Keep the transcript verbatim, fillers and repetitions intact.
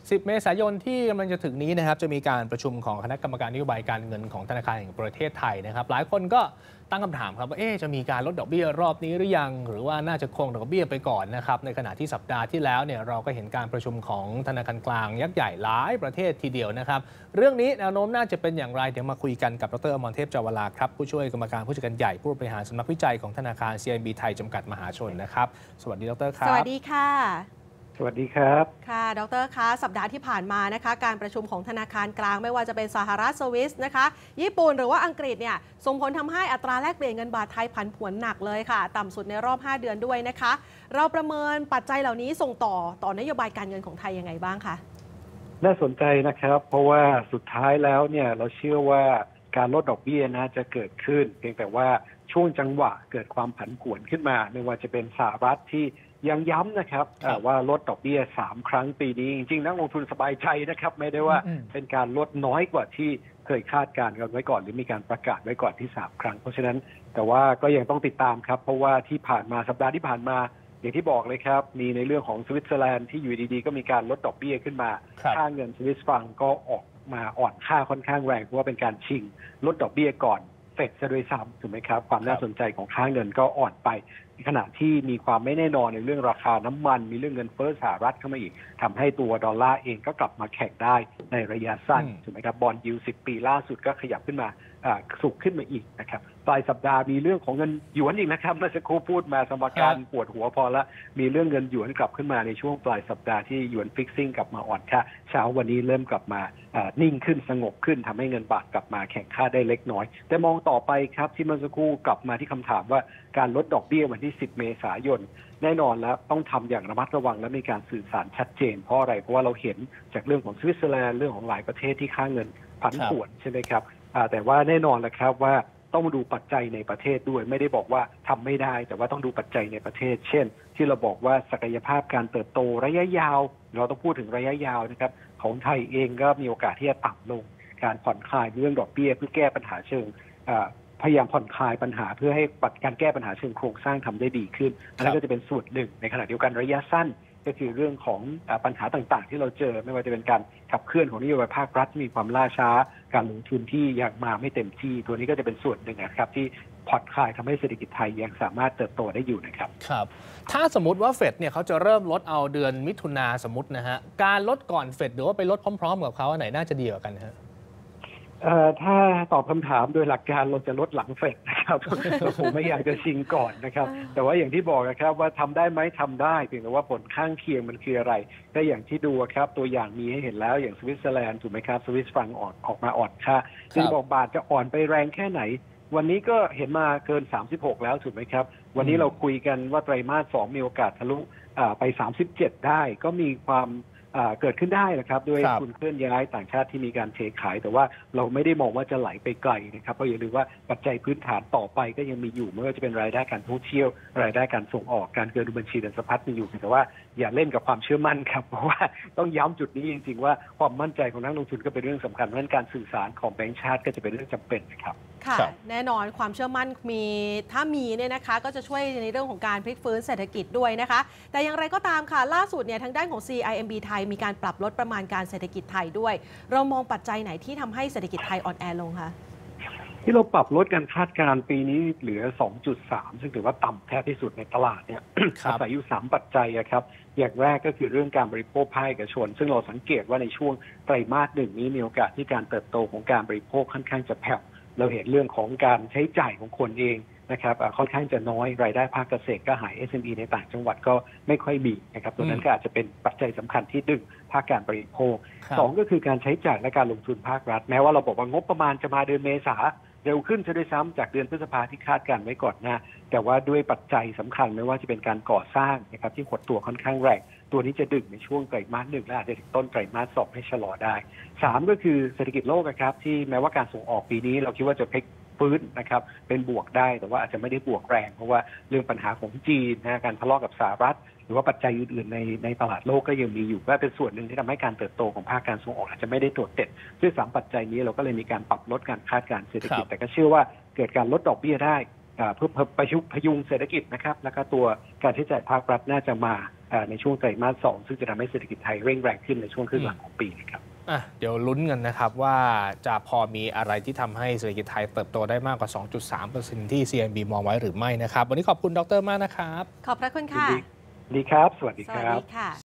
สิบ เมษายนที่กำลังจะถึงนี้นะครับจะมีการประชุมของคณะกรรมการนโยบายการเงินของธนาคารแห่งประเทศไทยนะครับหลายคนก็ตั้งคำถามครับว่าเอ๊ะจะมีการลดดอกเบี้ยรอบนี้หรือยังหรือว่าน่าจะคงดอกเบี้ยไปก่อนนะครับในขณะที่สัปดาห์ที่แล้วเนี่ยเราก็เห็นการประชุมของธนาคารกลางยักษ์ใหญ่หลายประเทศทีเดียวนะครับเรื่องนี้แนวโน้มน่าจะเป็นอย่างไรเดี๋ยวมาคุยกันกับดร.อมรเทพ จาวราครับผู้ช่วยกรรมการผู้จัดการใหญ่ผู้บริหารสำนักวิจัยของธนาคาร ซี ไอ บี ไทยจำกัดมหาชนนะครับสวัสดีดร.ครับสวัสดีค่ะสวัสดีครับค่ะดร.คะสัปดาห์ที่ผ่านมานะคะการประชุมของธนาคารกลางไม่ว่าจะเป็นสหรัฐสวิสนะคะญี่ปุ่นหรือว่าอังกฤษเนี่ยส่งผลทำให้อัตราแลกเปลี่ยนเงินบาทไทยผันผวนหนักเลยค่ะต่ำสุดในรอบห้าเดือนด้วยนะคะเราประเมินปัจจัยเหล่านี้ส่งต่อต่อนโยบายการเงินของไทยยังไงบ้างคะน่าสนใจนะครับเพราะว่าสุดท้ายแล้วเนี่ยเราเชื่อว่าการลดดอกเบี้ยนะจะเกิดขึ้นเพียงแต่ว่าช่วงจังหวะเกิดความผันผวนขึ้นมาไม่ว่าจะเป็นสหรัฐที่ยังย้ำนะครับว่าลดดอกเบี้ยสามครั้งปีนี้จริงๆนักลงทุนสบายใจนะครับไม่ได้ว่าเป็นการลดน้อยกว่าที่เคยคาดการณ์กันไว้ก่อนหรือมีการประกาศไว้ก่อนที่สามครั้งเพราะฉะนั้นแต่ว่าก็ยังต้องติดตามครับเพราะว่าที่ผ่านมาสัปดาห์ที่ผ่านมาอย่างที่บอกเลยครับมีในเรื่องของสวิตเซอร์แลนด์ที่อยู่ดีๆก็มีการลดดอกเบี้ยขึ้นมาค่าเงินสวิสฟรังก็ออกมาอ่อนค่าค่อนข้างแรงเพราะว่าเป็นการชิงลดดอกเบี้ยก่อนเฟดซะด้วยซ้ำถูกไหมครับความน่าสนใจของค่าเงินก็อ่อนไปในขณะที่มีความไม่แน่นอนในเรื่องราคาน้ำมันมีเรื่องเงินเฟ้อสหรัฐเข้ามาอีกทำให้ตัวดอลลาร์เองก็กลับมาแข็งได้ในระยะสั้นถูกไหมครับบอนด์ยิลด์สิบปีล่าสุดก็ขยับขึ้นมาสูงขึ้นมาอีกนะครับปลายสัปดาห์มีเรื่องของเงินหยวนอีกนะครับเมื่อสักครู่พูดมาสมการปวดหัวพอละมีเรื่องเงินหยวนกลับขึ้นมาในช่วงปลายสัปดาห์ที่หยวนฟิกซิ่งกลับมาอ่อนค่าเช้าวันนี้เริ่มกลับมานิ่งขึ้นสงบขึ้นทำให้เงินบาทกลับมาแข็งค่าได้เล็กน้อยแต่มองต่อไปครับที่เมื่อสักครู่กลับมาที่คำถามว่าการลดดอกเบี้ยวันที่สิบเมษายนแน่นอนแล้วต้องทำอย่างระมัดระวังและมีการสื่อสารชัดเจนเพราะอะไรเพราะว่าเราเห็นจากเรื่องของสวิตเซอร์แลนด์เรื่องของหลายประเทศที่ค่าเงินผันผวนใช่ไหมครับแต่ว่าแน่นอนแหละครับว่าต้องมาดูปัจจัยในประเทศด้วยไม่ได้บอกว่าทำไม่ได้แต่ว่าต้องดูปัจจัยในประเทศเช่นที่เราบอกว่าศักยภาพการเติบโตระยะยาวเราต้องพูดถึงระยะยาวนะครับของไทยเองก็มีโอกาสที่จะต่ำลงการผ่อนคลายเรื่องดอกเบี้ยเพื่อแก้ปัญหาเชิงพยายามผ่อนคลายปัญหาเพื่อให้การแก้ปัญหาเชิงโครงสร้างทำได้ดีขึ้นอันนั้นก็จะเป็นส่วนหนึ่งในขณะเดียวกันระยะสั้นก็คือเรื่องของปัญหาต่างๆที่เราเจอไม่ว่าจะเป็นการขับเคลื่อนของนโยบายภาครัฐที่มีความล่าช้าการลงทุนที่ยังมาไม่เต็มที่ตัวนี้ก็จะเป็นส่วนหนึ่งนะครับที่ผ่อนคลายทำให้เศรษฐกิจไทยยังสามารถเติบโตได้อยู่นะครับครับถ้าสมมติว่าเฟดเนี่ยเขาจะเริ่มลดเอาเดือนมิถุนาสมมตินะฮะการลดก่อนเฟดหรือว่าไปลดพร้อมๆกับเขาอันไหนน่าจะดีกว่ากันฮะถ้าตอบคำถามโดยหลักการเราจะลดหลังเฟดนะครับ เราคงไม่อยากจะชิงก่อนนะครับแต่ว่าอย่างที่บอกนะครับว่าทำได้ไหมทำได้เพียงแต่ว่าผลข้างเคียงมันคืออะไรก็อย่างที่ดูครับตัวอย่างมีให้เห็นแล้วอย่างสวิตเซอร์แลนด์ถูกไหมครับสวิสฟรังออกออกมาอ่อนค่าซึ่งบอกบาทจะอ่อนไปแรงแค่ไหนวันนี้ก็เห็นมาเกินสามสิบหกแล้วถูกไหมครับวันนี้เราคุยกันว่าไตรมาสสองมีโอกาสทะลุไปสามสิบเจ็ดได้ก็มีความเกิดขึ้นได้นะครับด้วยทุนเคลื่อนย้ายต่างชาติที่มีการเทขายแต่ว่าเราไม่ได้มองว่าจะไหลไปไกลนะครับเพราะอย่าลืมว่าปัจจัยพื้นฐานต่อไปก็ยังมีอยู่ไม่ว่าจะเป็นรายได้การท่องเที่ยวรายได้การส่งออกการเกินดุลบัญชีเดินสะพัดมีอยู่แต่ว่าอย่าเล่นกับความเชื่อมั่นครับเพราะว่าต้องย้ำจุดนี้จริงๆว่าความมั่นใจของนักลงทุนก็เป็นเรื่องสำคัญเพราะฉะนั้นการสื่อสารของแบงก์ชาติก็จะเป็นเรื่องจำเป็นนะครับค่ะแน่นอนความเชื่อมั่นมีถ้ามีเนี่ยนะคะก็จะช่วยในเรื่องของการพลิกฟื้นเศรษฐกิจด้วยนะคะแต่อย่างไรก็ตามค่ะล่าสุดเนี่ยทางด้านของ ซี ไอ เอ็ม บี ไทยมีการปรับลดประมาณการเศรษฐกิจไทยด้วยเรามองปัจจัยไหนที่ทำให้เศรษฐกิจไทยอ่อนแอลงคะที่เราปรับลดการคาดการณ์ปีนี้เหลือ สองจุดสาม ซึ่งถือว่าต่ำแทบที่สุดในตลาดเนี่ยอาศัยอยู่สามปัจจัยครับอย่างแรกก็คือเรื่องการบริโภคภาคเอกชนซึ่งเราสังเกตว่าในช่วงไตรมาสหนึ่งนี้มีโอกาสที่การเติบโตของการบริโภคค่อนข้างจะแผ่วเราเห็นเรื่องของการใช้จ่ายของคนเองนะครับค่อนข้างจะน้อยรายได้ภาคเกษตรก็หาย เอส เอ็ม อี ในต่างจังหวัดก็ไม่ค่อยมีนะครับตัวนั้นก็อาจจะเป็นปัจจัยสำคัญที่ดึงภาคการบริโภคสองก็คือการใช้จ่ายและการลงทุนภาครัฐแม้ว่าเราบอกว่างบประมาณจะมาเดือนเมษาเร็วขึ้นจะด้วยซ้ำจากเดือนพฤษภาที่คาดการไว้ก่อนหน้าแต่ว่าด้วยปัจจัยสำคัญไม่ว่าจะเป็นการก่อสร้างนะครับที่หดตัวค่อนข้างแรงตัวนี้จะดึงในช่วงไตรมาสหนึ่งและอาจจะถึงต้นไตรมาสสองให้ชะลอได้สามก็คือเศรษฐกิจโลกนะครับที่แม้ว่าการส่งออกปีนี้เราคิดว่าจะพลิกฟื้นนะครับเป็นบวกได้แต่ว่าอาจจะไม่ได้บวกแรงเพราะว่าเรื่องปัญหาของจีนนะการทะเลาะกับสหรัฐหรือว่าปัจจัยอื่นๆในในตลาดโลกก็ยังมีอยู่ก็เป็นส่วนหนึ่งที่ทำให้การเติบโตของภาคการส่งออกอาจจะไม่ได้โดดเด่นด้วยสามปัจจัยนี้เราก็เลยมีการปรับลดการคาดการณ์เศรษฐกิจแต่ก็เชื่อว่าเกิดการลดดอกเบี้ยได้เพื่อพยุงเศรษฐกิจนะครับแล้วก็ตัวการใช้จ่ายภาครัฐน่าจะมาในช่วงไตรมาสสองซึ่งจะทำให้เศรษฐกิจไทยเร่งแรงขึ้นในช่วงครึ่งหลังของปีนะครับอ่ะเดี๋ยวลุ้นกันนะครับว่าจะพอมีอะไรที่ทำให้เศรษฐกิจไทยเติบโตได้มากกว่า สองจุดสามเปอร์เซ็นต์ ที่ ซี เอ็น บี มองไว้หรือไม่นะครับวันนี้ขอบคุณดรมากนะครับขอบพระคุณค่ะดีครับสวัสดีสควัสรับดีค่ะ